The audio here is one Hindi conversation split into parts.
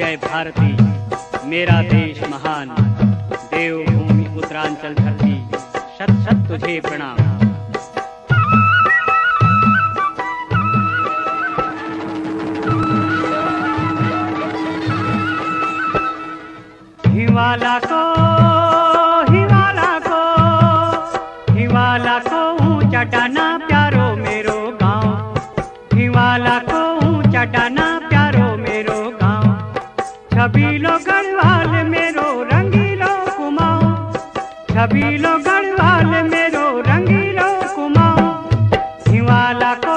जय भारती मेरा देश महान, देवभूमि उत्तरांचल धरती, शत शत तुझे प्रणाम। हिवाला को ऊंचा डाना प्यारो मेरो गाँव, हिवाला को ऊंचा डाना प्यारो मेरो गाँव। छबीलो गढ़वाल मेरो रंगीलो कुमाऊं, छबीलो गढ़वाल मेरो रंगीलो कुमाऊं। हिवाला को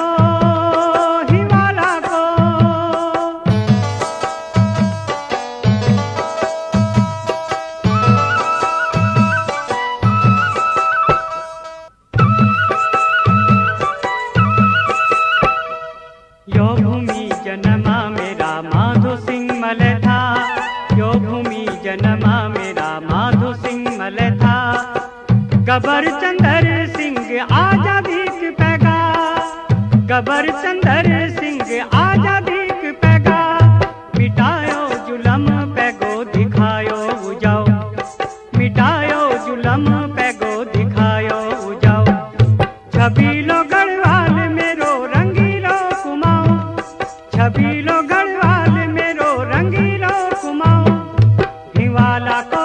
यो भूमि जन्मा मेरा माधो सिंह मल था, यो भूमि जन्मा मेरा माधो सिंह मल था। गबर चंदर सिंह आजादी की पैगा, गबर चंदर सिंह आजादी की पैगा। मिटायो जुलम पैगो दिखायो उजाओ, मिटायो जुलम पैगो दिखायो उजाओ। छबीलो गढ़वाल मेरो रंगीलो कुमाऊं, छबीलो गढ़वाल मेरो रंगीलो कुमाऊं। हिवाला को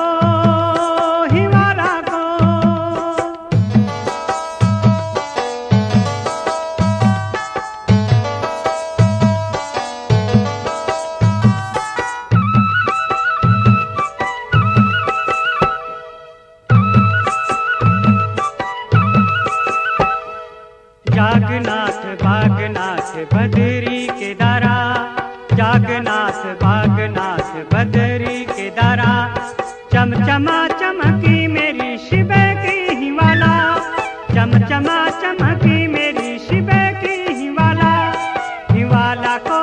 जागनाथ बागनाथ बदरी के दारा, जागनाथ बागनाथ बदरी के दारा। चमचमा चमकी मेरी शिबे की हिवाला, चमचमा चमकी मेरी शिबे की हिवाला। हिवाला को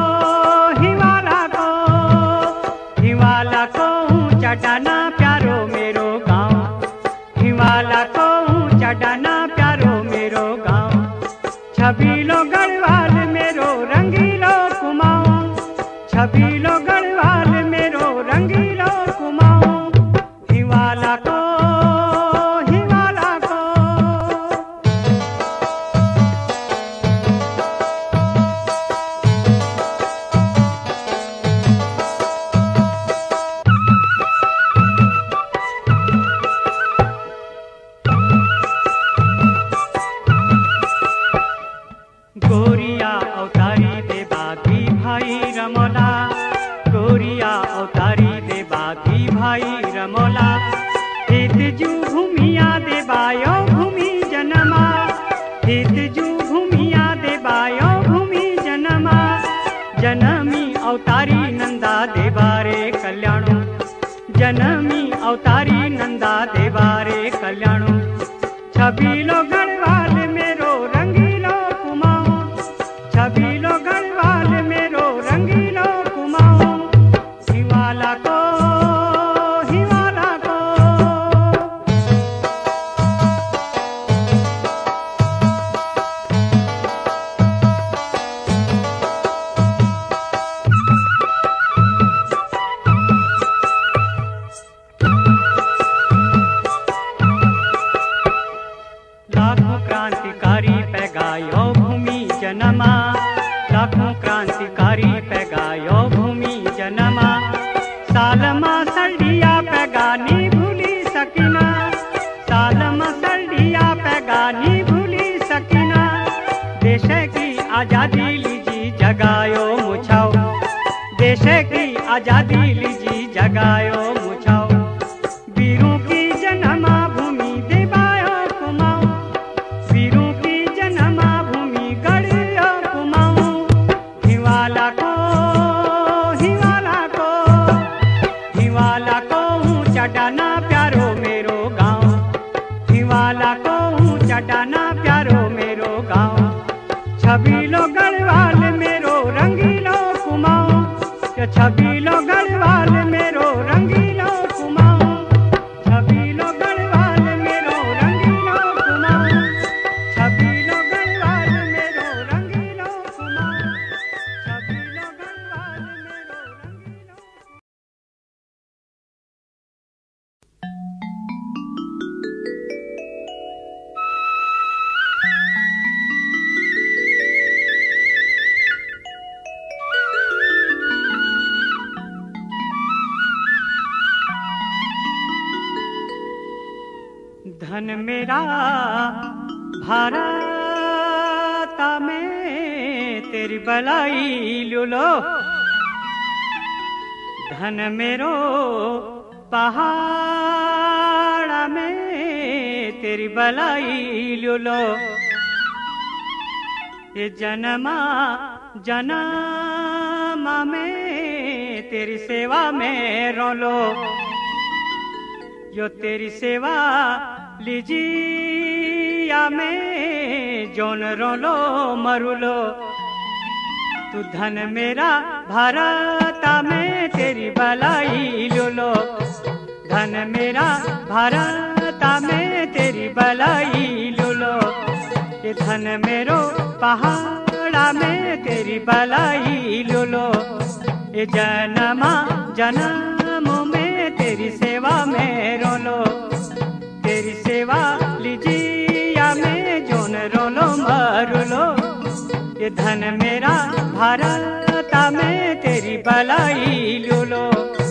हिवाला को ऊंचा डाना प्यारो मेरो गाँव, हिवाला को ऊंचा डाना प्यारो मेरो गाँव। छबीलो गढ़वाल मेरो रंगीलो कुमाऊं, छबीलो गढ़वाल मेरो रंगीलो कुमाऊं। हिवाला को गोरिया अवतारी दे बागी भाई रमोला, गोरिया अवतारी दे बागी भाई रमोला। हित जू भूमिया दे बायो भूमि जनमा, हित जू भूमिया दे बायो भूमि जनमा। जनमी अवतारी नंदा दे बारे कल्याणु, जनमी अवतारी नंदा दे बारे कल्याणु। छबीलो गढ़वाल मेरो रंगीलो कुमाऊं, छबीलो गढ़वाल मेरो रंगीलो कुमाऊं। हिवाला को लाखों क्रांतिकारी पैगायो भूमि जनमा, लाखों क्रांतिकारी पैगायो भूमि जनमा। सालमा सल्डिया पैगानी भूली सकीना, सालमा सल्डिया पैगानी भूली सकीना। देश की आजादी लीजी जगायो मुछाओ, देश की आजादी लीजी जगायो मुछाओ। वीरों की जन्मा भूमि देवायो कुमाऊं, वीरों की जन्मा भूमि गढ़ियो कुमाऊं। हिवाला को ऊंचा डाना प्यारो मेरो गाँव, हिवाला को ऊंचा डाना प्यारो मेरो गाँव। छबीलो गढ़वाल मेरो रंगीलो कुमाऊं, छबीलो गढ़वाल मेरो रंगीलो कुमाऊं, छबीलो गढ़वाल मेरो रंगीलो कुमाऊं, छबीलो गढ़वाल मेरो रंगीलो कुमाऊं, छबीलो गढ़वाल मेरो रंगीलो। धन मेरा भारत में तेरी बलाई लूलो, धन मेरो पहाड़ में तेरी बलाई लूलो। ये जन्मा जन्मा में तेरी सेवा में रोलो, यो तेरी सेवा लीजिया में जोन रोलो मरुलो। तू धन मेरा भारत में तेरी बलाई लूलो, धन मेरा भारत में तेरी बलाई लूलो। ये धन मेरो पहाड़ा में तेरी बलाई लूलो, ये जन्मा जन्म में तेरी सेवा में रोलो, तेरी सेवा लीजिया में जोन रोलो मरुलो। ये धन मेरा भारत में तेरी बलाई लूलो।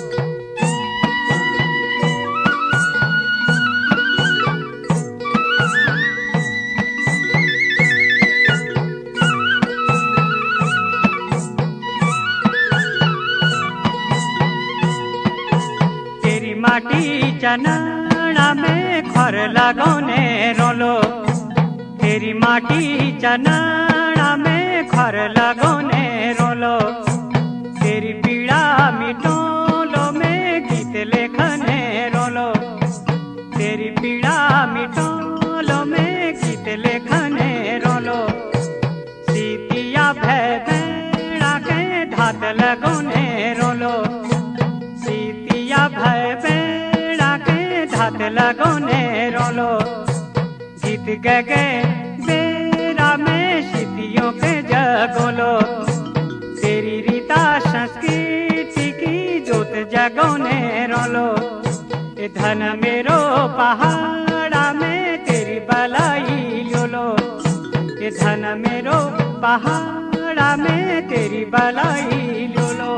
माटी चनाना में खर लगौने रोलो, तेरी माटी चनाना में खर लगौने रोलो। तेरी पीड़ा मिटोलो में गीत लेखने रोलो, तेरी पीड़ा मिटोलो में गीत लेखने रोलो। सीतिया भय बेड़ा के धात लगौने रोलो, सीतिया भय बेड़ा के धात लगौने रोलो। जीत गए बेरा में सीतियों के जगोलो, तेरी रीता संस्कृति की जोत जगौने रोलो। ये धन मेरो पहाड़ा में तेरी बलाई लूलो, ये धन मेरो पहाड़ा में तेरी बलाई लूलो।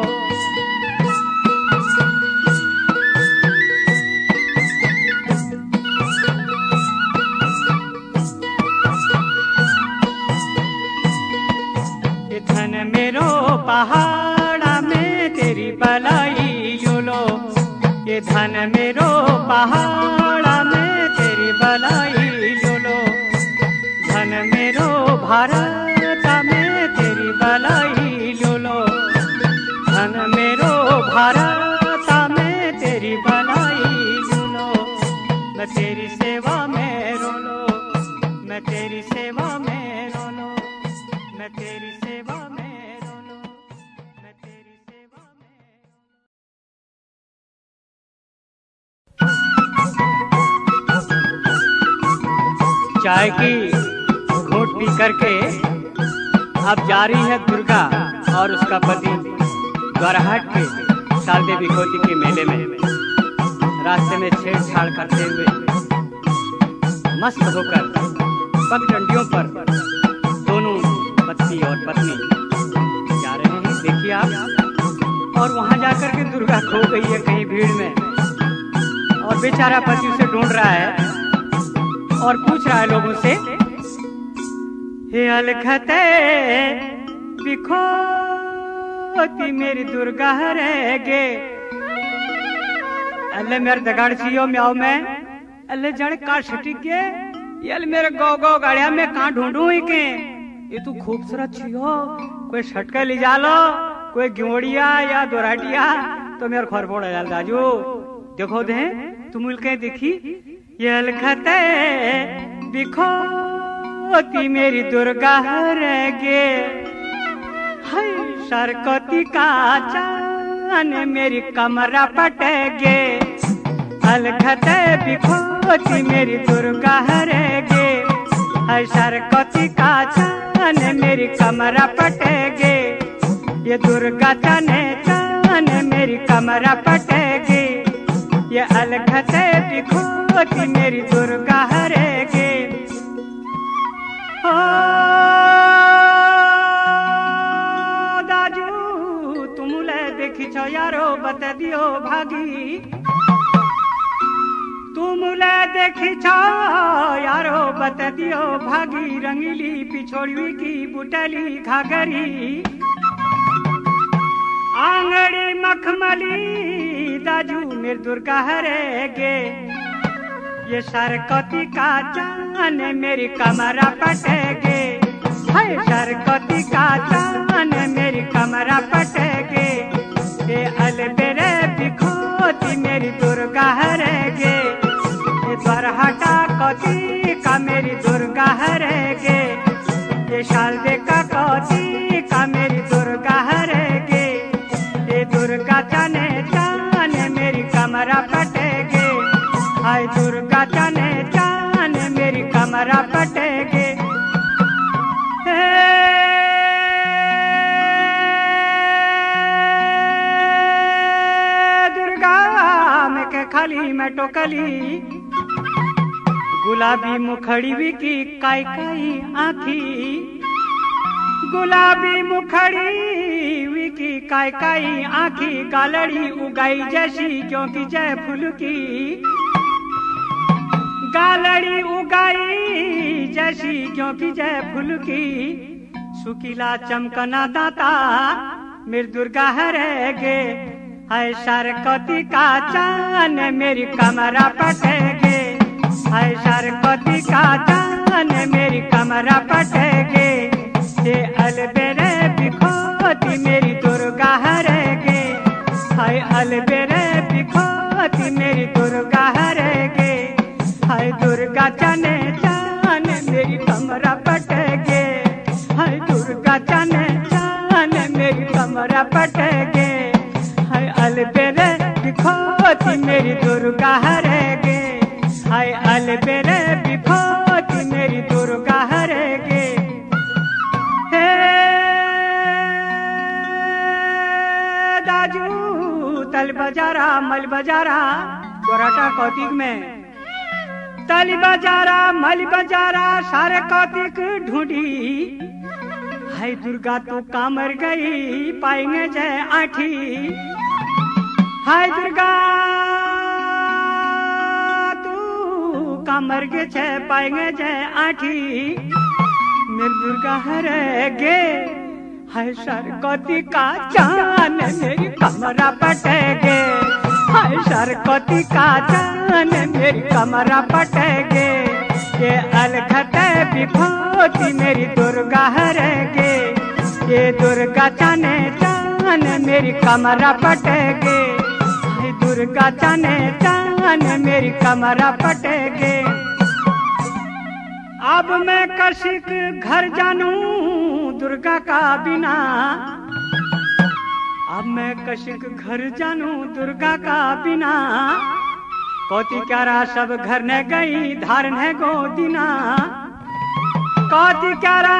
धन मेरो पहाड़ा में तेरी बलाई लूलो, ये धन मेरो पहाड़ा में तेरी बलाई लूलो। धन मेरो भारत में तेरी बलाई लूलो, धन मेरो भारत में तेरी बलाई लूलो। मैं तेरी सेवा में रोलो, मैं तेरी सेवा में रोलो, मैं तेरी सेवा में रोलो, मैं तेरी सेवा में। चाय की घूंट पी करके अब जा रही है दुर्गा और उसका पति द्वारहाट के शाल देवी खोती के मेले में। रास्ते में छेड़छाड़ करते हुए मस्त होकर पगडंडियों पर दोनों पति और पत्नी जा रहे हैं, देखिए आप। और वहां जाकर के दुर्गा खो गई है कहीं भीड़ में, और बेचारा पति उसे ढूंढ रहा है और पूछ रहा है लोगों से, हे अलखते बिखोती मेरी दुर्गा रहेगे। अल्ले मेरे दगाड़ छियो म्याओ में, अल्ले जड़ का छटिक के, ये मेरे गौ गौ गाड़िया में कहाँ ढूंढू ही के। ये तू खूबसूरत छियो, कोई छटका ले जा लो, कोई ग्योड़िया या दोराटिया तो मेरे घर फोड़ डाल दाजू। देखो दे तुम मिलके देखी, ये अलखते बिखोती मेरी दुर्गा रहेगे। हाय सरकती का चान मेरी कमरा पटेगे। अलखते बिखोती मेरी दुर्गा रहेगे। हाय सरकती का चान मेरी कमरा पटेगे। ये दुर्गा चाने चान मेरी कमरा पटेगी। ये अलखते बिखोती मेरी दुर्गा हरेगी। ओ दाजू तुमुले देखी छो यारो बता दियो भागी। तुमले देखी छो यारो बत दियो भागी रंगीली पिछोड़ी की बुटली घाघरी आंगड़ी मखमली दाजू मेर दुर्गा हरे गे ये सरकती का जान मेरी कमरा पटेगे हाय सरकती का जान मेरी कमरा पटेगे ये अलबेरे बिखोती मेरी दुर्गा हरेगे ये द्वारहटा कती का मेरी दुर्गा हरेगे ये शालदे का कती का मेरी दुर्गा हरेगे ये दुर्गा जाने जाने मेरी कमरा पटेगे हाय दुर्गा जाने जाने मेरी कमरा पटेगे दुर्गा में के खाली मैं टोकली गुलाबी मुखड़ी भी की काई काई आँखी गुलाबी मुखड़ी विकी काई काई आँखी गालड़ी उगाई जैसी क्योंकि जय फूल की गालड़ी उगाई जैसी क्योंकि जय फूल की सुकीला चमकना दाता मेरी दुर्गा हरेगे हाय सरकती का जान मेरी कमरा पटेगे हाय सरकती का जान मेरी कमरा पटेगे ये अलबेरे बिखोती मेरी दुर्गा हरेगे हाय अलबेरे बिखोती मेरी दुर्गा हरेगे हाय दुर्गा जाने जाने मेरी कमरा पटेगे हाय दुर्गा जाने जाने मेरी कमरा पटेगे हाय अलबेरे बिखोती मेरी दुर्गा हरेगे हाय अलबेरे बिखोती मेरी दुर्गा हरेगे दाजू तल बजारा मल बजारा गोराटा कौतिक में तल बजारा मल बजारा सारे कौतिक ढूंढी हाय दुर्गा तू कामर गई पाएंगे जय आठी हाय दुर्गा तू कामर गे जय पाएंगे जय आठी मेरी दुर्गा हरेगे हाय सरकती का जान मेरी कमरा पटेगे हाय सरकती का जान मेरी कमरा पटेगे ये अलखते बिखोती मेरी दुर्गा हरेगे ये दुर्गा जाने जान मेरी कमरा पटेगे हाय दुर्गा जाने जान मेरी कमरा पटेगे अब मैं कशिक घर जानू दुर्गा का बिना अब मैं कशिक घर जानू दुर्गा का बिना कौती क्यारा सब घर ने गई धारण है गोदिना कौती क्यारा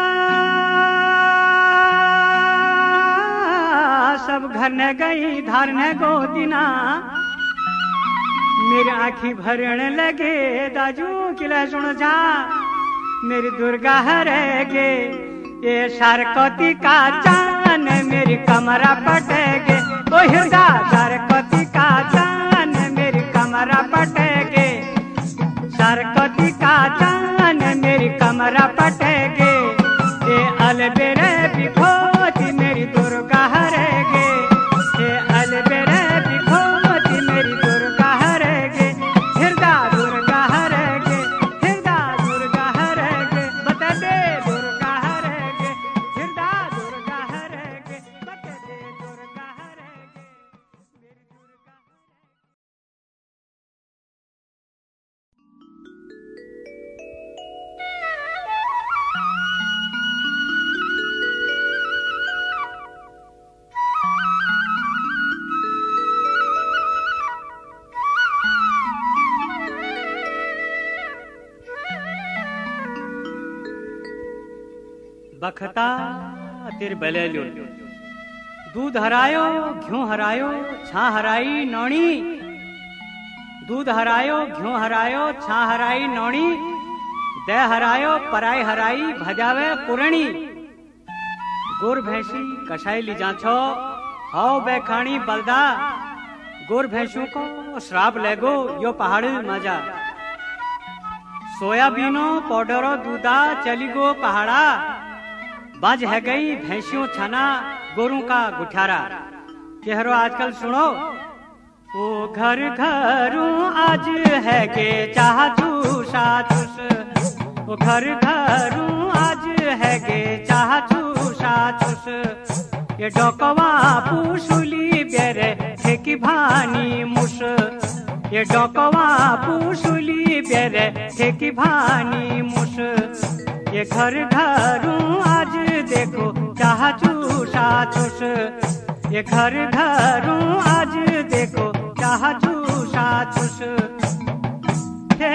सब घर ने गई धारण है गोदिना मेरी आँखी भरने लगे दाजू किला सुन जा मेरी दुर्गा हरेगे ये सरकती का जान मेरी कमरा पटेगे ओ हृदय सरकती का जान मेरी कमरा पटेगे सरकती का जान मेरी कमरा पटेगे ये अलबेरे बिखोती मेरी दुर्गा हरेगे ये अलबेरे बिखोती मेरी दुर्गा हरेगे हृदय दुर्गा हरेगे हृदय दुर्गा हरेगे बता दे दुर्गा हरेगे हृदय दुर्गा हरेगे बता दे दुर्गा हरेगे मेरी दुर्गा बखता तिर बलेलू दूध हरायो घ्यू हरायो छा हराई नौणी दूध हरायो घ्यू हरायो छा हराई नौणी दे हरायो पराई हराई भजावे पुरणी गुर भैंसी कसाई ली जाछो हाउ बेखाणी बलदा गोर भैंसों को श्राप लेगो यो पहाड़ी मजा। सोयाबीनो पाउडरो दूधा चली गो पहाड़ा। बाज है गई भैंसियों छना गोरू का गुठारा। केहरो आजकल सुनो ओ घर घरू आज है के चाह चूसा चूस। ओ घर घरू आज है के चाह चूसा चूस। ये डोकवा पूसुली बेरे ठेकी भानी मुस। ये डोकवा पूसुली बेरे ठेकी भानी मुस। ये घर घरू आज देखो चाह चूसा चूस। ये घर घरू आज देखो चाह चूसा चूस। हे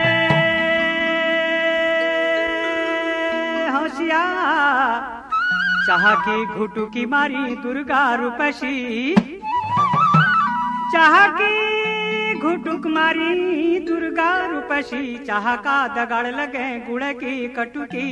होशियार चाह की घुटू की मारी दुर्गा रूपसी। चाह की घुटुक मारी दुर्गा रूपसी। चाह का दगाड़ लगे गुड़ की कटुकी।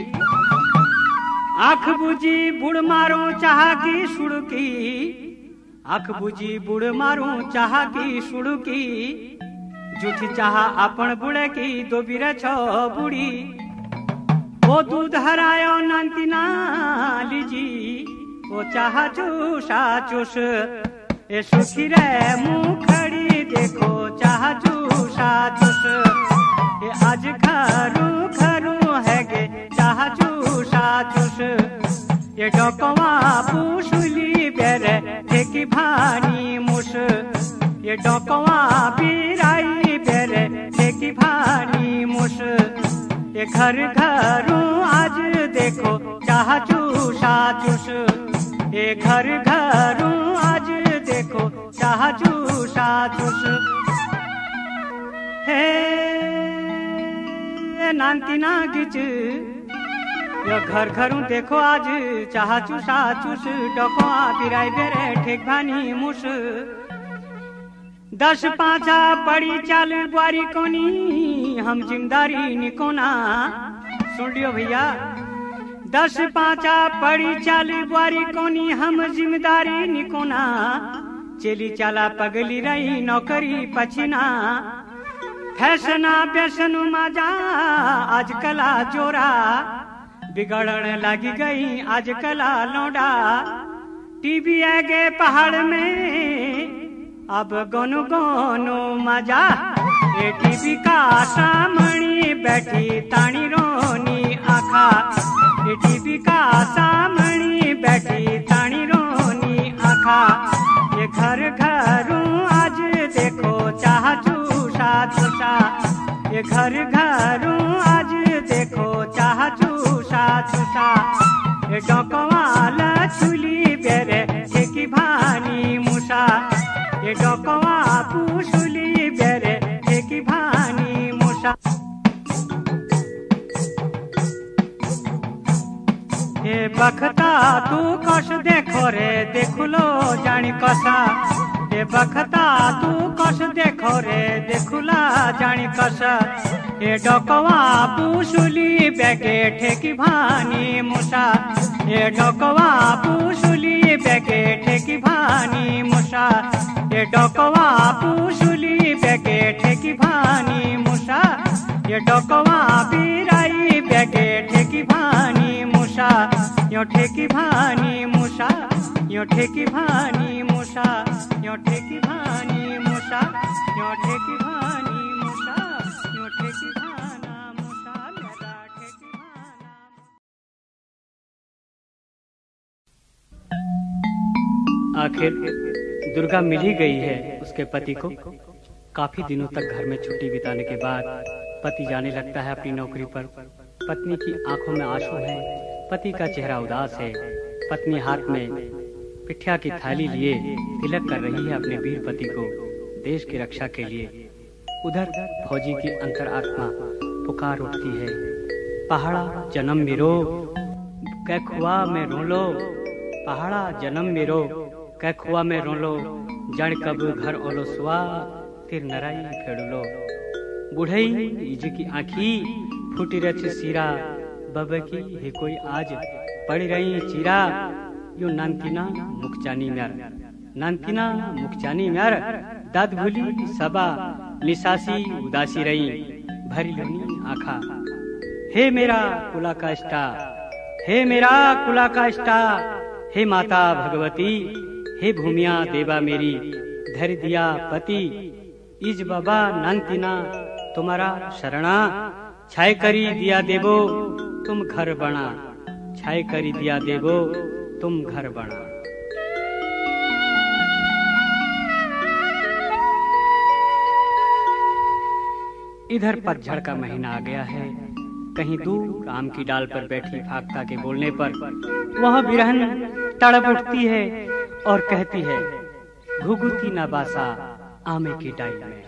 आंख बुझी बुड़ मारो चाह की सुड़की। आंख बुझी बुड़ मारो चाह की सुड़की। जूठी चाह अपन बुड़े की दो बिरे छो बुड़ी। वो दूध हरायो नंतिना लीजी। वो चाह चूसा चूस। ए सुखी रे मुखड़ी देखो चाह चूसा चूस। ए आज खरू खरू है गे चाह चूसा चूस। ये डोकवा पूसुली बेरे ठेकी भानी मुस। ये डोकवा बिराई बेरे ठेकी भानी मुस। ये घर घरू आज देखो चाह चूसा चूस। ये घर घरू आज देखो चाह चूसा चूस। हे नांतिना गिच यो घर घरू देखो आज चाह चूसा चूस। डोकवा बिराई बेरे ठेक भानी मुस। 10 पाँचा बड़ी चाल बुआरी कोनी हम जिम्मेदारी निकोना। सुन लियो भैया 10 पाँचा बड़ी चाल बुआरी कोनी हम जिम्मेदारी निकोना। चेली चाला पगली रही नौकरी पछिना। फैसना बेसनु मजा आज कला जोरा। बिगड़ने लगी गई आज कला लौड़ा। टीवी आगे पहाड़ में अब गोनु गोनु मजा। ये टीवी का सामने बैठी तानी रोनी आखा। ये टीवी का सामने बैठी तानी रोनी आखा। ये घर घरू आज देखो चाह चूसा चूसा। ये घर घरू आज देखो चाह चूसा चूसा। ये डोकवा लछुली बेरे ठेकी भानी मुसा। ये डोकवा पूसुली बेरे ठेकी भानी मुसा। ये बखता तू कस देखो रे देखुलो जानी कसा। ये बखता तू कस देखो रे देखुला जानी कसा। ये डोकवा पूसुली बेगे ठेकी भानी मुसा। ये डोकवा पूसुली बेगे ठेकी भानी मुसा। ये डोकवा पूसुली बेगे ठेकी भानी मुसा। ये डोकवा बिराई बेगे ठेकी भानी मुसा। यो ठेकी भानी मुसा। यो ठेकी भानी मुसा। यो ठेकी भानी मुसा। यो ठेकी भानी मुसा। यो ठेकी भाना मुसा। मेरा ठेकी भाना। आखिर दुर्गा मिल ही गई है उसके पति को। काफी दिनों तक घर में छुट्टी बिताने के बाद पति जाने लगता है अपनी नौकरी पर। पत्नी की आंखों में आंसू है। पति का चेहरा उदास है। पत्नी हाथ में पिठिया की थाली लिए तिलक कर रही है अपने वीर पति को देश की रक्षा के लिए। उधर फौजी की अंतरात्मा पुकार उठती है, पहाड़ा जन्म मेरो कैखुआ में रोलो। पहाड़ा जन्म मेरो कैखुआ में रोलो। जड़ कब घर ओलो सुआ तिर नराई फेड़ुलो। बुढ़ई इज की आँखी फूटी रच सीरा। बब की है कोई आज पड़ रही चीरा। यो नानतीना मुखचानी म्यार। नानतिना मुखचानी म्यार दाद भूली सबा निसासी उदासी रही भरी लोनी आखा। हे मेरा कुला का इष्टा, हे मेरा कुला का इष्टा, हे माता भगवती, हे भूमिया देवा मेरी धर दिया पति, इज बाबा नानतिना तुम्हारा शरणा, छाय करी दिया देवो तुम घर बना, छाय करी दिया देवो तुम घर बना। इधर पतझड़ का महीना आ गया है। कहीं दूर आम की डाल पर बैठी फाख्ता के बोलने पर वह बिरहन तड़प उठती है और कहती है, घुघुती ना बासा आमे की डाई में।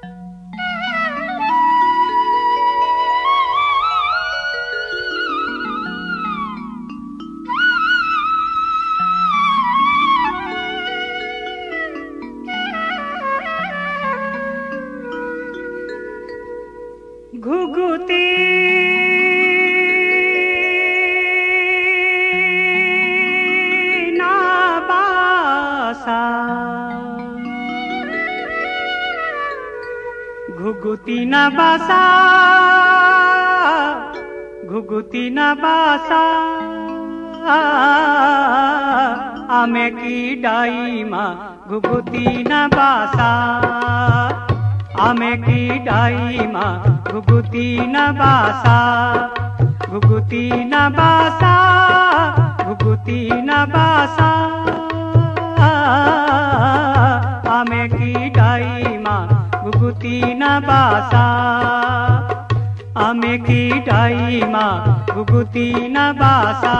घुघुती ना बासा, घुघुती ना बासा, घुघुती ना बासा, आमे की डाई माँ घुघुती ना बासा, आमे की डाई माँ घुघुती न बासा, घुघुती न बासा, घुघुती न बासा, आमे की डाई माँ घुघुती न बासा, आमे की डाई माँ घुघुती न बासा।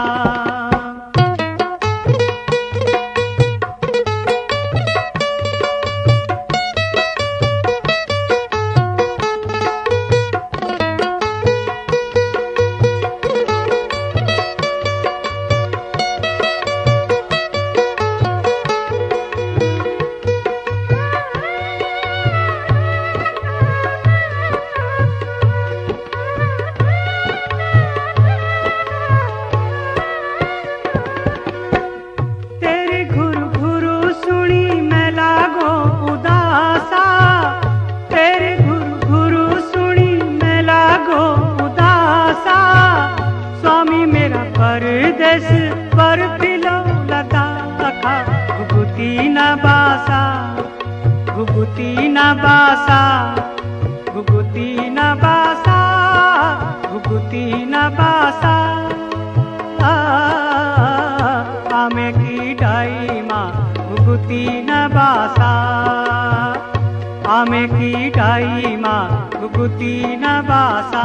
घुघुती न बासा, घुघुती न बासा, घुघुती न बासा, घुघुती न बासा, आमे की डाई माँ घुघुती न बासा, आमे की डाई माँ घुघुती न बासा।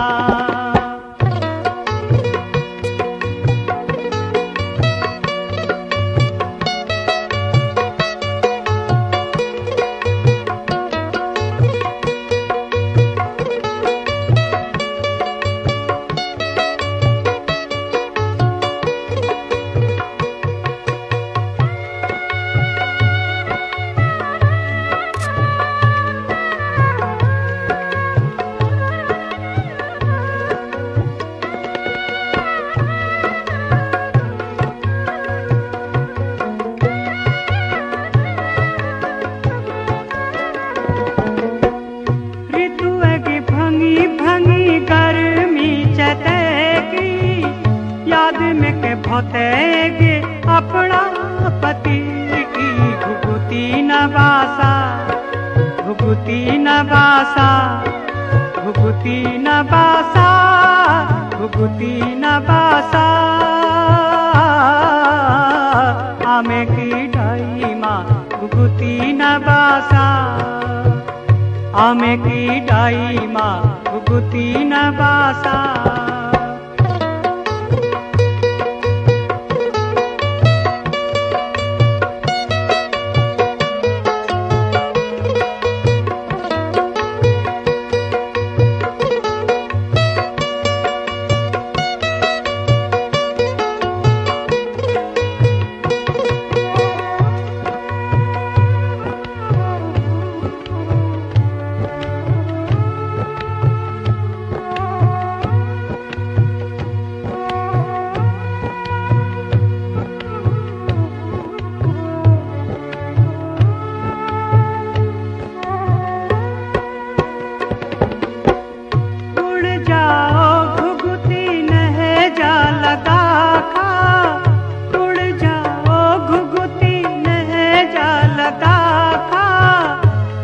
भोतेगे अपना पति की घुघुती न बासा, घुघुती न बासा, घुघुती न बासा, घुघुती न बासा, आमे की डाई माँ घुघुती न बासा, आमे की डाई माँ घुघुती न बासा।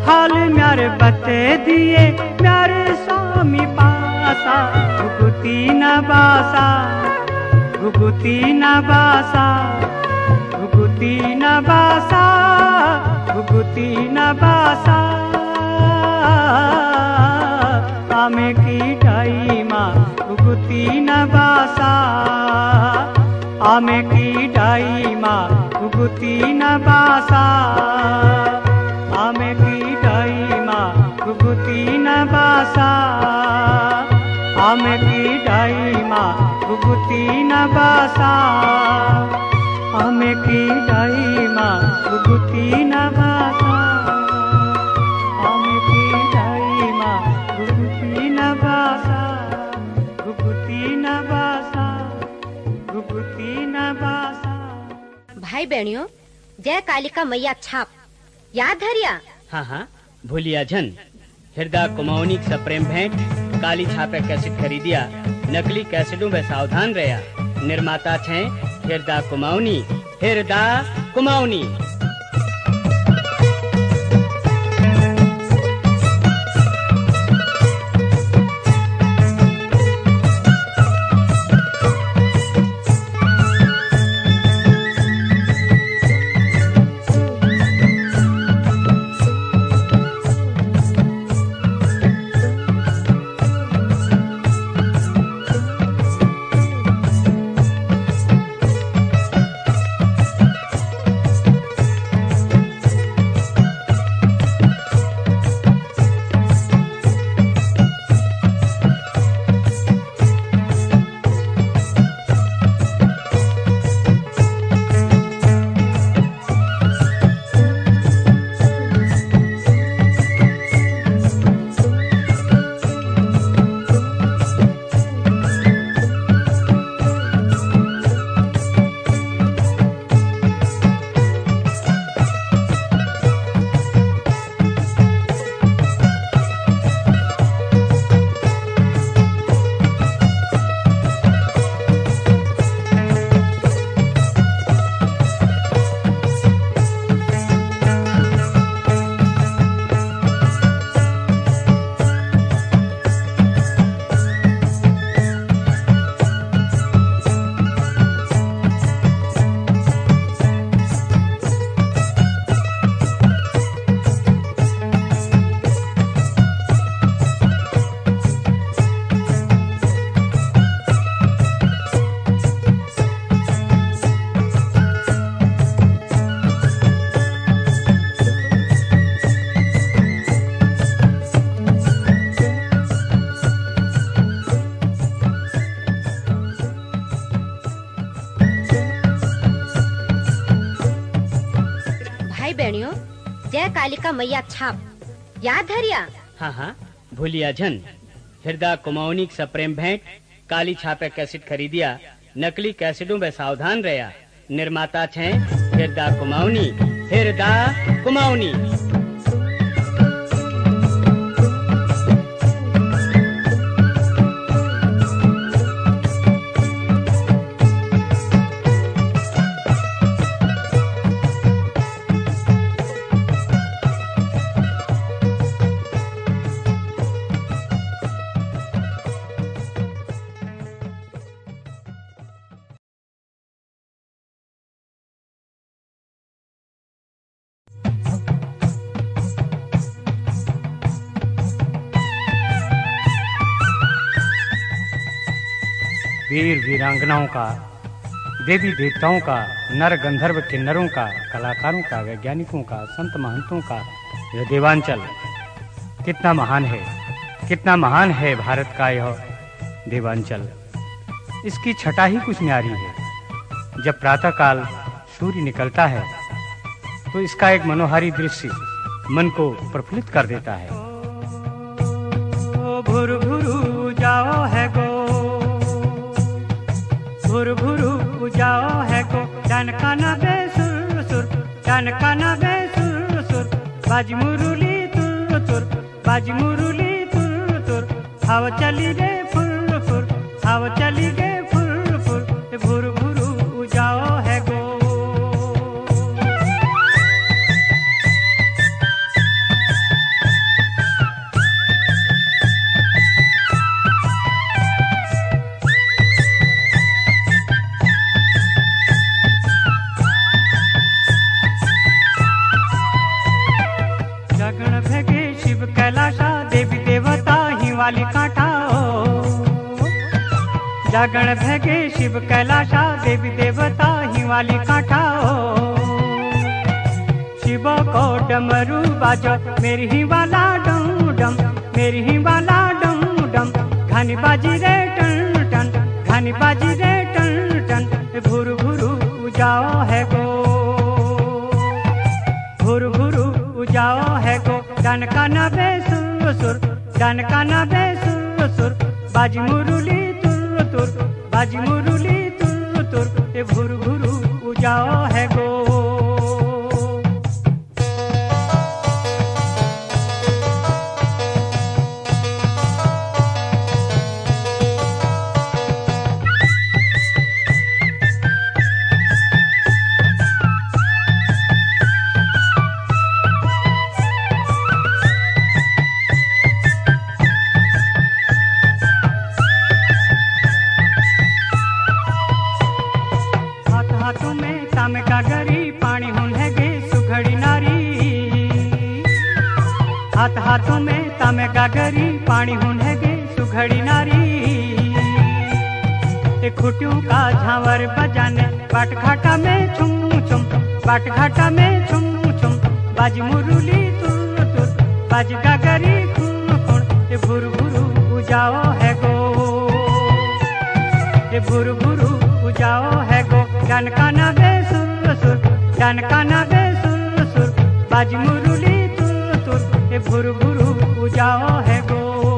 हाल म्यारे बते दिए म्यारे स्वामी पासा घुघुती न बासा घुघुती न बासा घुघुती न बासा घुघुती न बासा आमे की डाई माँ घुघुती न बासा आमे की डाई माँ घुघुती न बासा आमे की डाई माँ घुघुती न बासा आमे की डाई माँ घुघुती न बासा आमे की डाई माँ घुघुती न बासा आमे की डाई माँ घुघुती न बासा घुघुती न बासा घुघुती न बासा। भाई बहनियों, जय कालिका मैया छाप याद धरिया? हाँ हाँ भूलिया जन। हृदय कुमाऊनी सप्रेम भेंट काली छापे कैसेट खरीदिया नकली कैसेटों में सावधान रहा। निर्माता छे हृदय कुमाऊनी। हृदय कुमाऊनी। जय कालिका मैया छाप याद धरिया? हाँ हाँ भूलिया जन। हृदय कुमाऊनी सप्रेम भेंट काली छापे कैसेट खरीदिया नकली कैसेटों में सावधान रहा। निर्माता छे हृदय कुमाऊनी। हृदय कुमाऊनी। वीर वीरांगनाओं का, देवी देवताओं का, नर गंधर्व किन्नरों का, कलाकारों का, वैज्ञानिकों का, संत महंतों का यह देवांचल कितना महान है, कितना महान है भारत का यह देवांचल। इसकी छटा ही कुछ न्यारी है। जब प्रातःकाल सूर्य निकलता है तो इसका एक मनोहारी दृश्य मन को प्रफुल्लित कर देता है। भुरु भुरु जाओ है गो, भुरु भुरु जाओ है गो, टनकाना बे सुर सुर, टनकाना बे सुर सुर, बाज मुरुली तुर तुर, बाज मुरुली तुर तुर, हवा चली गे फुर फुर, हवा चली गे फुर फुर, भुरु भुरु जाओ है गो। गगन भेगे शिव कैलाशा देवी देवता ही वाली कांठा जागण भेगे शिव कैलाशा देवी देवता ही वाली कांठा शिव को डमरू बाजो मेरी ही वाला डम डम मेरी ही वाला डम डम घनी बाजी रे टन टन घनी बाजी रे टन टन भुरु भुरु उजाओ है गो भुरु भुरु उजाओ है गो डन का नबे सुर सुर डन का नबे सुर सुर बाजी मुरुली तुर तुर बाजी मुरुली तुर तुर भुरु भुरु उजाओ है गो हाथ हाथों में तामे गागरी पानी हुनगे सुघड़ी नारी खुटियों का झांवर बजाने बाट घाटा में छुम छुम बाट घाटा में छुम छुम बाजी मुरुली तुर तुर बाजी गागरी खुन खुन भुरु भुरु उजाओ है गो भुरु भुरु उजाओ है गो डन का नबे सुर सुर डन का नबे सुर सुर बाजी मुरुली तुर तुर भुरु भुरु उजाओ है गो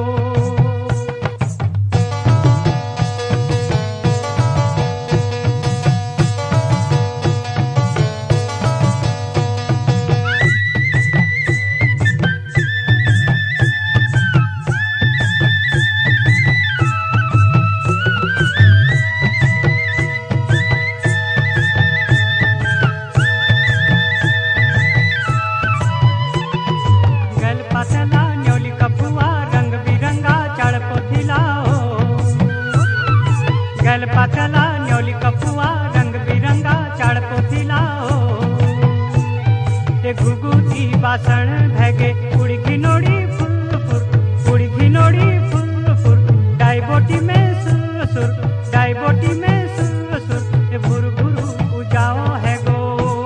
पातला न्योली कपुआ रंग बिरंगा चाड़ पोथिलाओ घुगुती बासण भगे उड़ी घिनोड़ी फुल फुर उड़ी घिनोड़ी फुल फुर डाइबोटी में सुर सुर डाइबोटी में सुर सुर भुरु भुरु उजाओ है गो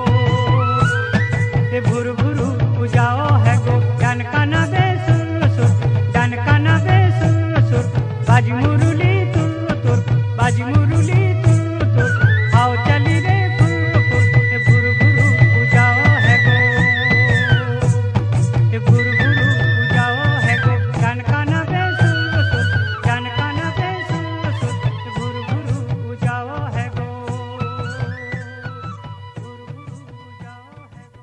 भुरु भुरु उजाओ है गो डन का नबे सुर सुर डन का नबे सुर सुर बाजी मुरुली तुर तुर बाजी मुरुली तुर तुर आओ चली रे फुर फुर भुरु भुरु उजाओ है गो भुरु भुरु उजाओ है गो डन का नबे सुर सुर डन का नबे सुर सुर भुरु भुरु उजाओ है गो भुरु भुरु उजाओ है गो।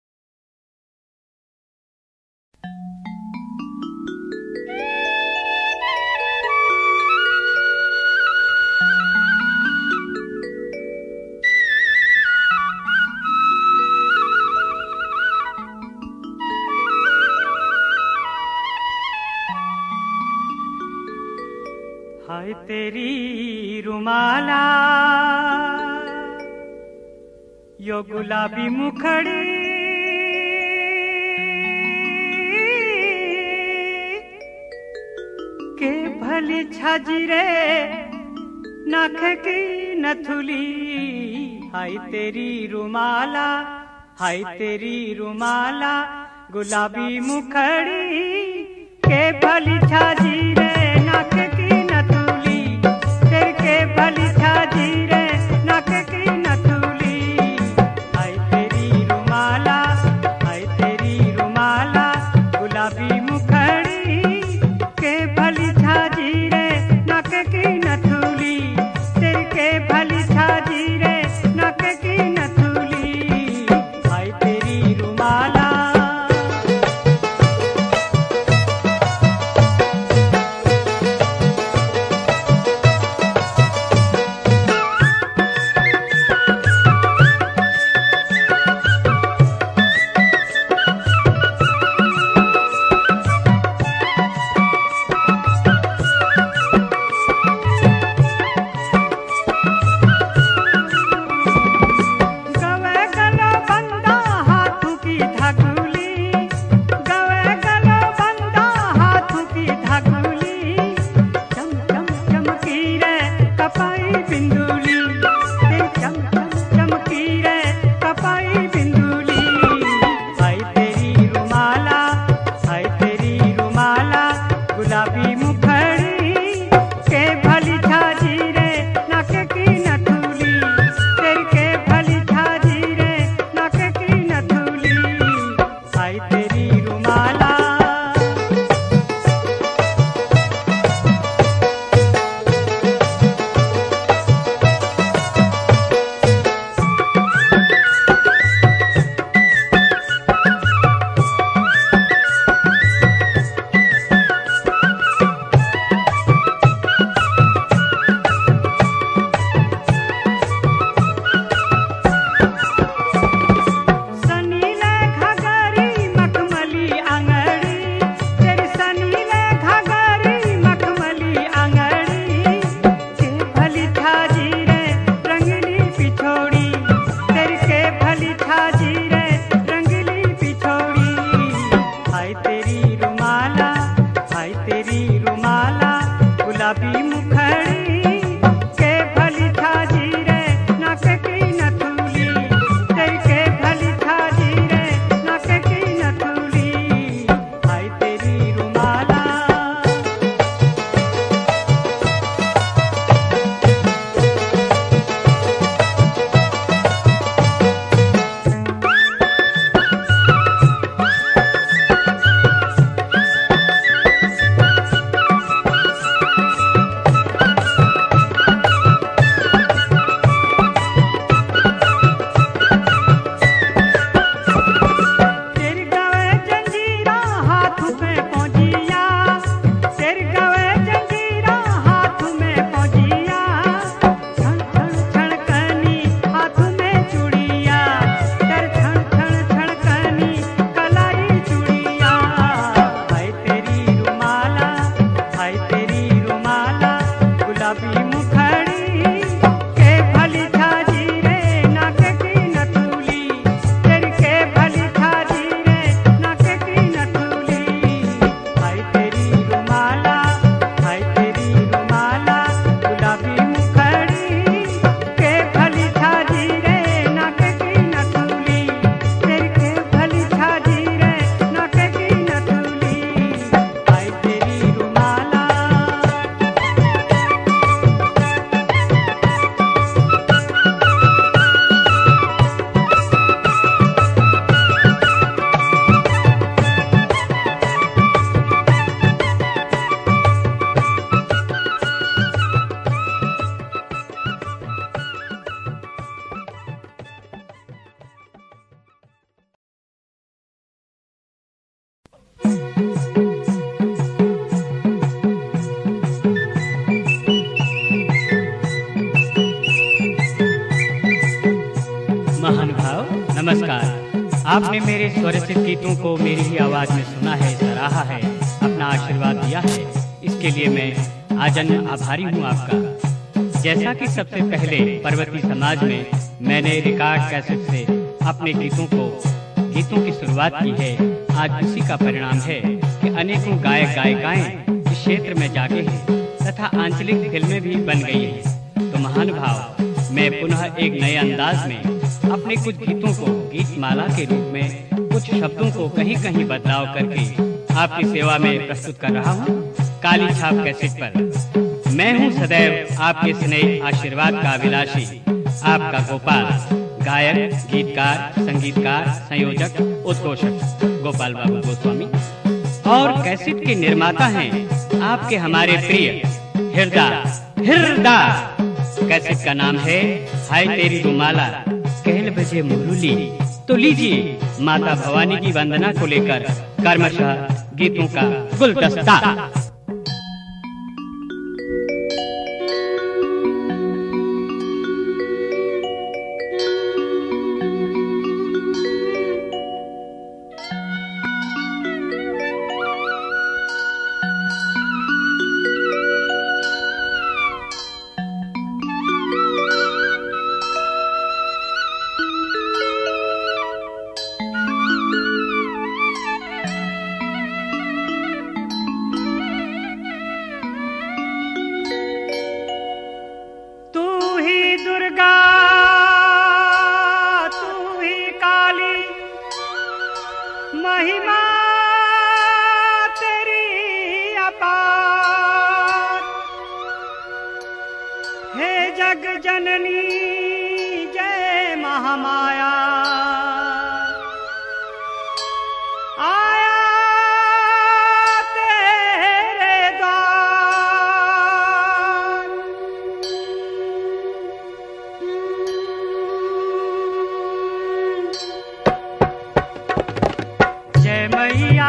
हाय तेरी रुमाला यो गुलाबी मुखड़ी के भली छाजिरे नाख की नथुली हाय तेरी रुमाला हाय तेरी रुमाला गुलाबी मुखड़ी के भली छाजिरे नाक की नथुली तेरे के भली छाजिरे नाक की नथुली हाय तेरी रुमाला हाय तेरी रुमाला गुलाबी मुखड़ी के भली छाजिरे नाक की नथुली तेरे के भली छाजिरे नाक की नथुली हाय तेरी रुमाला। महानुभाव नमस्कार। आपने मेरे स्वरचित गीतों को मेरी ही आवाज में सुना है, सराहा है, अपना आशीर्वाद दिया है। इसके लिए मैं आजन्म आभारी हूँ आपका। जैसा कि सबसे पहले पर्वती समाज में मैंने रिकॉर्ड कैसेट से अपने गीतों की शुरुआत की है, आज उसी का परिणाम है कि अनेकों गायक गायिकाएं इस क्षेत्र में जागे हैं तथा आंचलिक फिल्में भी बन गई हैं। तो महानुभाव, मैं पुनः एक नए अंदाज में अपने कुछ गीतों को गीतमाला के रूप में कुछ शब्दों को कहीं कहीं बदलाव करके आपकी सेवा में प्रस्तुत कर रहा हूँ काली छाप कैसेट पर। मैं हूँ सदैव आपके स्नेह आशीर्वाद का अभिलाषी, आपका गोपाल, गायक, गीतकार, संगीतकार, संयोजक, उद्घोषक गोपाल बाबू गोस्वामी। और कैसेट के निर्माता हैं आपके हमारे प्रिय हृदय। कैसेट का नाम है हाय तेरी रुमाला कहल बजे मुरली। तो लीजिए माता भवानी की वंदना को लेकर कर्मशः गीतों का गुलदस्ता। दुर्गा तू ही काली, महिमा तेरी अपार। हे जग जननी जय महामाया, आया तेरे द्वार। जय मैया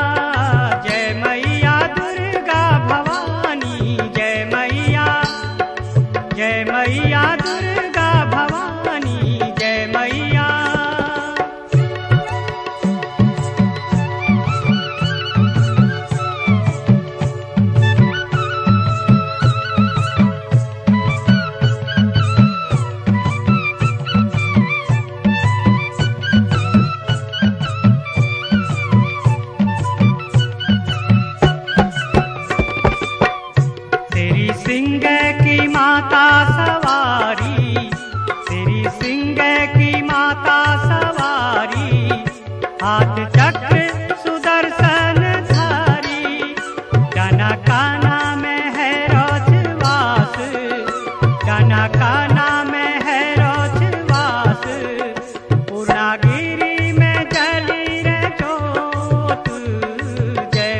दुर्गा भवानी, जय मैया दुर्गा भवानी, जय मैया। तेरी सिंह की माता सवारी, तेरी सिंह की माता सवारी, हाथ चक्र सुदर्शन धारी। डना काना में है रोचवास, डना काना में है रोचवास। पूर्णागिरी में जली रे जोत। जय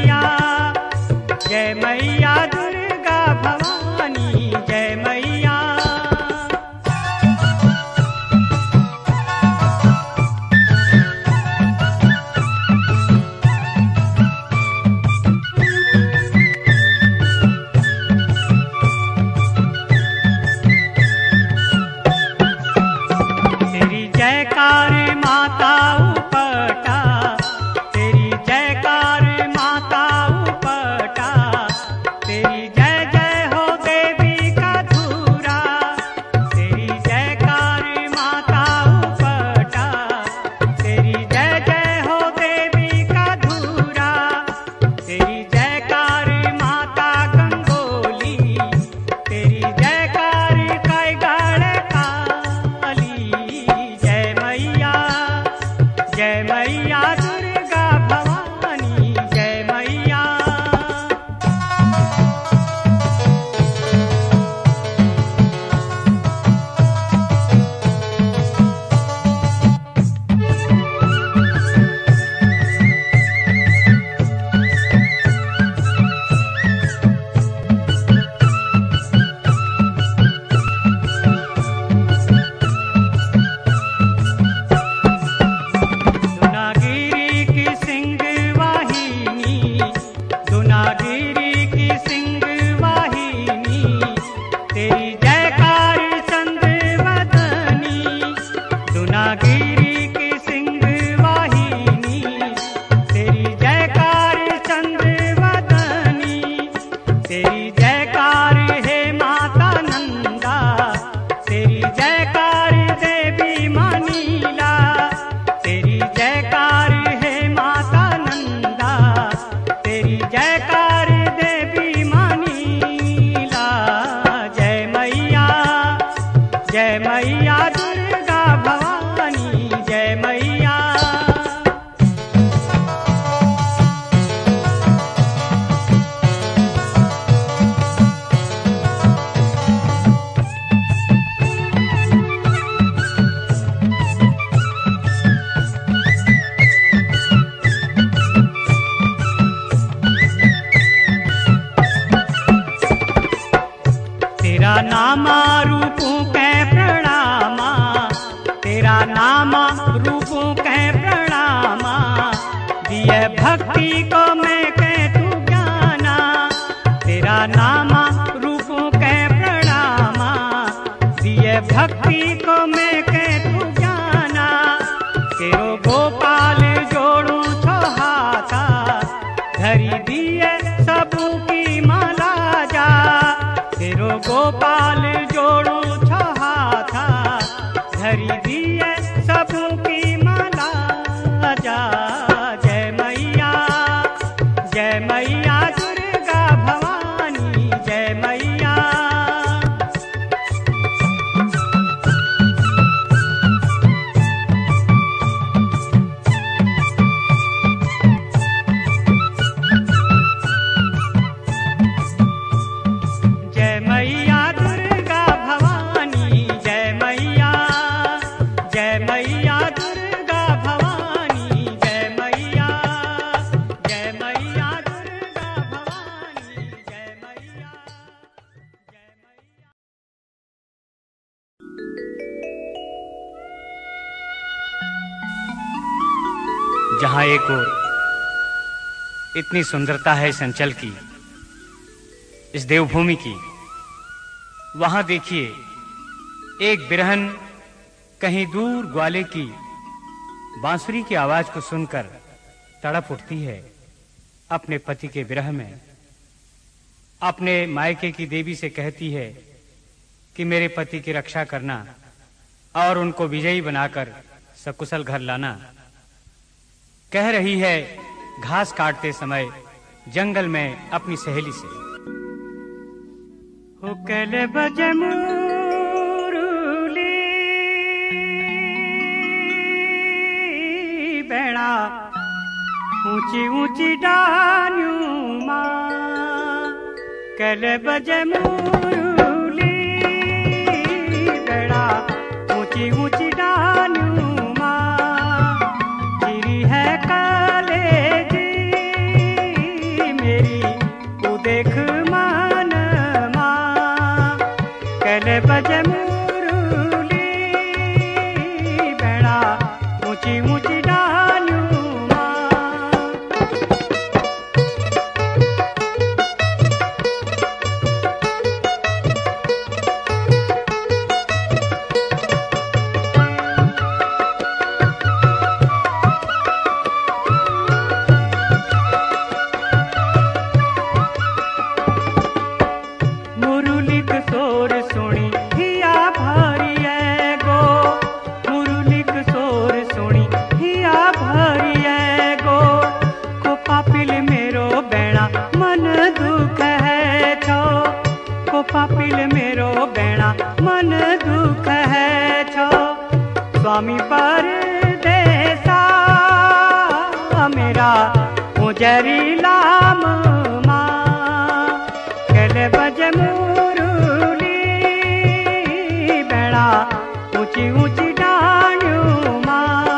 मैया दुर्गा भवानी, जय मैया। नामा रूपों के प्रणामा, तेरा नामा रूपों के प्रणामा, दिए भक्ति को मैं कह तू ज्ञाना, तेरा नामा रूपों के प्रणामा, दिए भक्ति को मैं कह तू ज्ञाना, तेरो गोपाल जोड़ू छो हाथा, धरी दिए सबू की माला जा, तेरो गोपाल जोड़ू छो हाथा, धरी दिए सबू की माला जा। जय मैया दुर्गा भवानी, जय मैया। जय मैया दुर्गा भवानी, जय मैया दुर्गा भवानी, जय मैया दुर्गा भवानी, जय मैया। जहाँ एक ओर इतनी सुंदरता है संचल की, इस देवभूमि की, वहां देखिए एक बिरहन कहीं दूर ग्वाले की बांसुरी की आवाज को सुनकर तड़प उठती है अपने पति के विरह में, अपने मायके की देवी से कहती है कि मेरे पति की रक्षा करना और उनको विजयी बनाकर सकुशल घर लाना। कह रही है घास काटते समय जंगल में अपनी सहेली से, हो कल बजे मुरली बेड़ा, ऊंची ऊंची डानियों मां, कल बजे मुरली बेड़ा, ऊंची ऊंची डानियों मां, गिरी है काले जी मेरी तू देख मान मां, कल बजे मुरली बेड़ा, ऊंची ऊंची डानियों मां। मुरलिक सोर सुनी हिया भरिए गो, मुरलिक सोर सुनी हिया भरिए गो, को पापिल मेरो बेड़ा मन दुख है छो, को पापिल मेरो बेड़ा मन दुख है छो, स्वामी परदेसा मेरा मुजरी लाम मां, कल बजे मुरली बेड़ा, ऊंची ऊंची डानियों मां।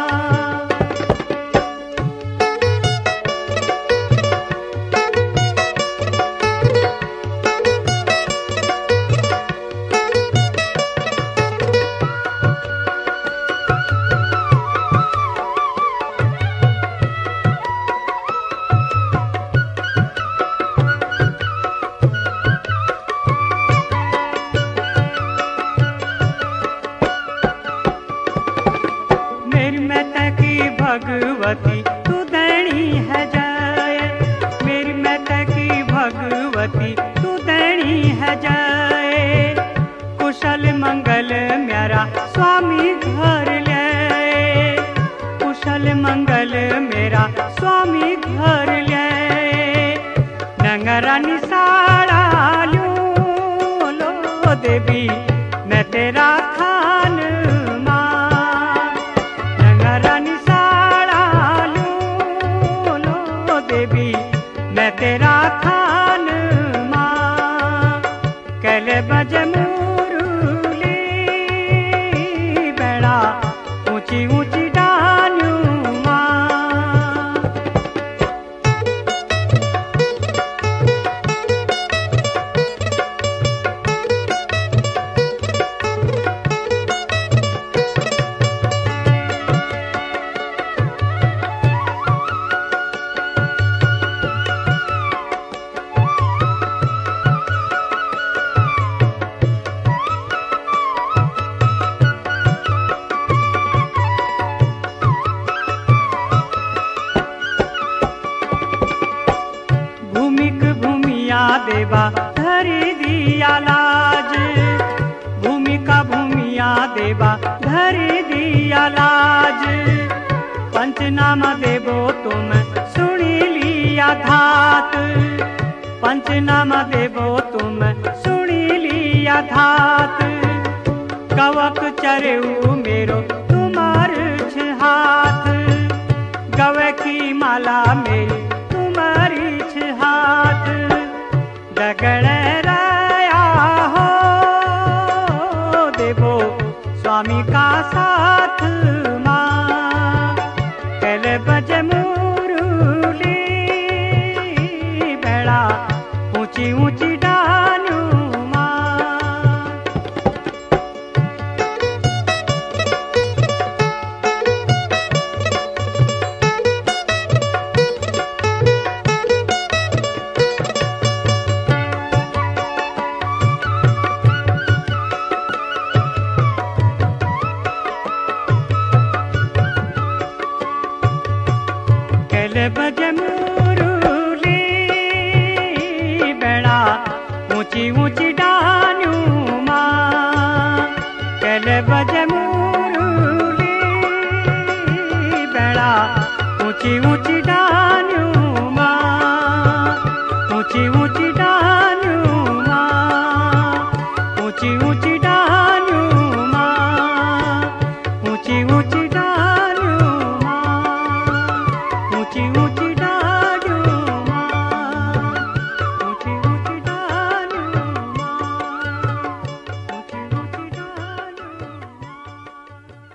भगवती तू दैनी है जय, मेरी माता की भगवती तू दैनी है जय, कुशल मंगल मेरा स्वामी घर ले, कुशल मंगल मेरा स्वामी घर ले, नंगरा निसाड़ा लूं लो देवी मैं तेरा खान मां, नंगरा निसाड़ा लूं लो देवी मैं तेरा खान मां, कल बजे मुरली बेड़ा, ऊंची ऊंची डानियों मां। देवा धरी दिया लाज, भूमिका भूमिया देवा धरी दिया लाज। पंचनामा देवो तुम सुनी लिया धात, पंचनामा देवो तुम सुनी लिया धात। गवक चरेऊ मेरो तुम्हार हाथ, गवे की माला मेरी तुम्हारी हाथ। डगड़े राया हो देवो स्वामी का साथ माँ, पहले बजे मुरली बेड़ा ऊंची ऊंची डानू माँ। बजे मुरली बेड़ा ऊंची ऊंची डानू माँ, कैले बजे मुरली बेड़ा ऊंची ऊंची डानू माँ, ऊंची ऊंची डानू माँ, ऊंची ऊंची डानू माँ, ऊंची ऊंची डानू ऊंची ऊंची डालू माँ, ऊंची ऊंची डालू माँ, ऊंची ऊंची डालू माँ।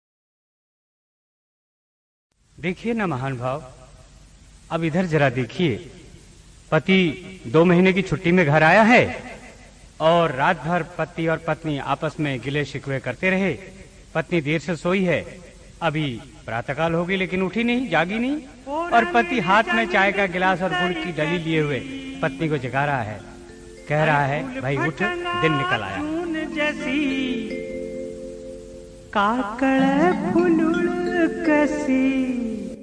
देखिए ना महान भाव, अब इधर जरा देखिए। पति 2 महीने की छुट्टी में घर आया है और रात भर पति और पत्नी आपस में गिले शिकवे करते रहे। पत्नी देर से सोई है, अभी प्रातःकाल होगी लेकिन उठी नहीं, जागी नहीं, और पति हाथ में चाय का गिलास और गुड़ की डली लिए हुए पत्नी को जगा रहा है। कह रहा है, भाई उठ, दिन निकल आया। जैसी काकड़ फुलुड़ कसी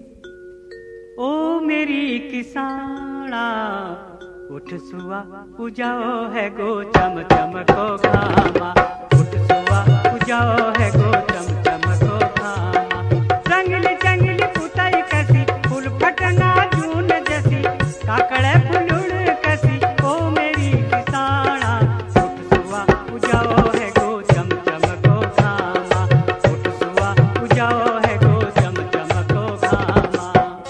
ओ मेरी किसाना, उठ सुआ पूजाओ है गो चम चम को खामा, उठ सुआ पूजाओ है गो चम चम को खामा। रंगली चंगली पुताई कैसी फूल फटना जून जैसी, काकड़े फुलुड़ कसी ओ मेरी किसाना, उठ सुआ पूजाओ है गो चम चम को खामा, उठ सुआ पूजाओ है गो चम चम को खामा।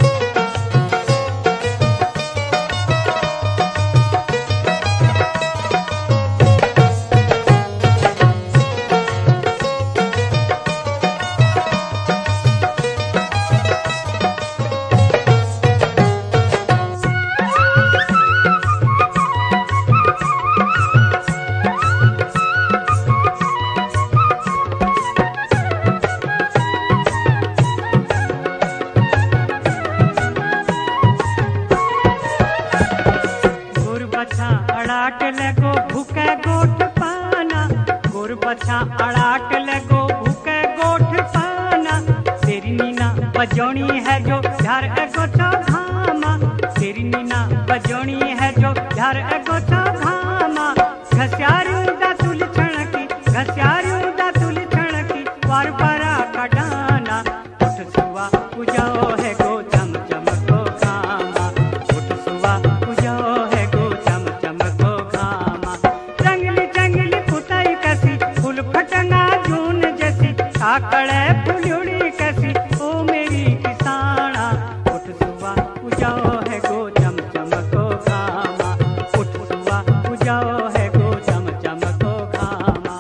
अड़ाट लगो भूखे गोठ पाना, गुर बछा अड़ाट लगो भूखे गोठ पाना। तेरी नीना बजोनी है जो झार एगो धामा, तेरी नीना बजोनी है जो झार एगो धामा। घस्यारू दा तुल छणकी, घस्यारू दा तुल छणकी, वार पारा का डाना। उठ सुआ पूजाओ है गो चम चम को खामा, उठ सुआ पूजाओ है गो चम चम को खामा। रंगली चंगली पुताई कसी फूल फटना जून जैसी, काकड़े फुलुड़ी कसी ओ मेरी किसाना, उठ सुआ पूजाओ है गो चम चम को खामा, उठ सुआ पूजाओ है गो चम चम को खामा।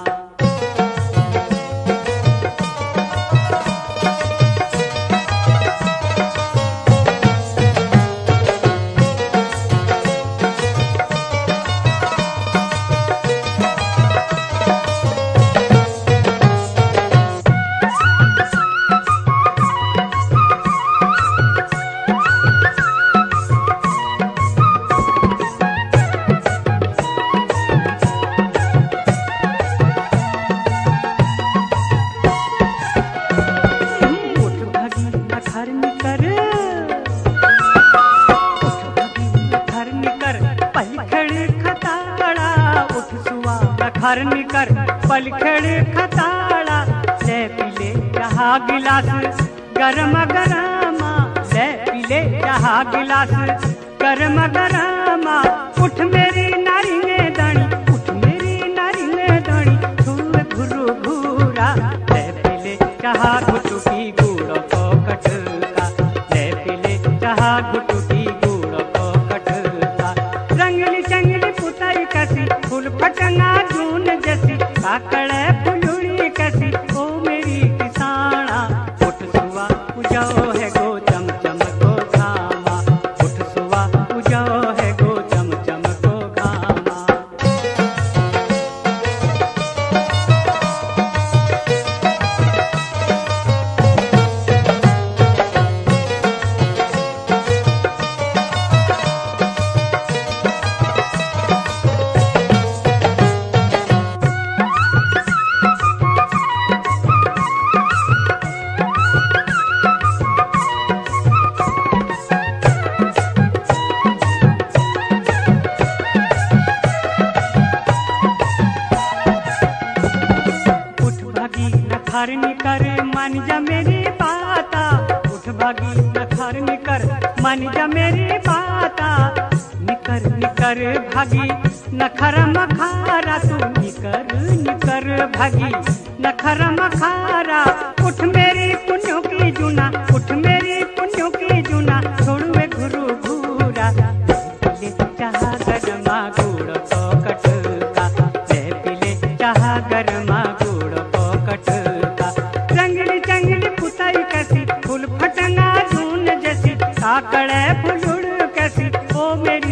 नखर निकर पलखड़ खताड़ा ले पीले चाहा गिलास गरम गरमा ले पीले चाहा गिलास गरम गरमा उठ मेरी नारी ने दानी उठ मेरी नारी ने दानी छुए घुरु घूरा ले पीले चाहा घुटू की गुड़ को कटका ले पीले चाहा घुटू की गुड़ को कटका रंगली चंगली पुताई कसी फूल फटना जून जैसी काकड़े फुलुड़ी कसी ओ मेरी किसाना उठ सुआ उजाओ है गो चम चम को घामा उठ सुआ उजाओ है गो चम चम को घामा। नखर निकर मन जा मेरी बाता उठ भागी नखर निकर मन जा मेरी बाता निकर निकर भागी नखर मखारा तू निकर निकर भागी नखर मखारा उठ मेरी पुण्यों की जुना उठ मेरी पुण्यों की जुना छोड़ुए घुरु घूरा ले चाहा गरमा गुड़ को कटका ले पीले चाहा गरमा गुड़ को कटका रंगली चंगली पुताई कैसी फूल फटना जून जैसी काकड़े फुलुड़ कैसी ओ मेरी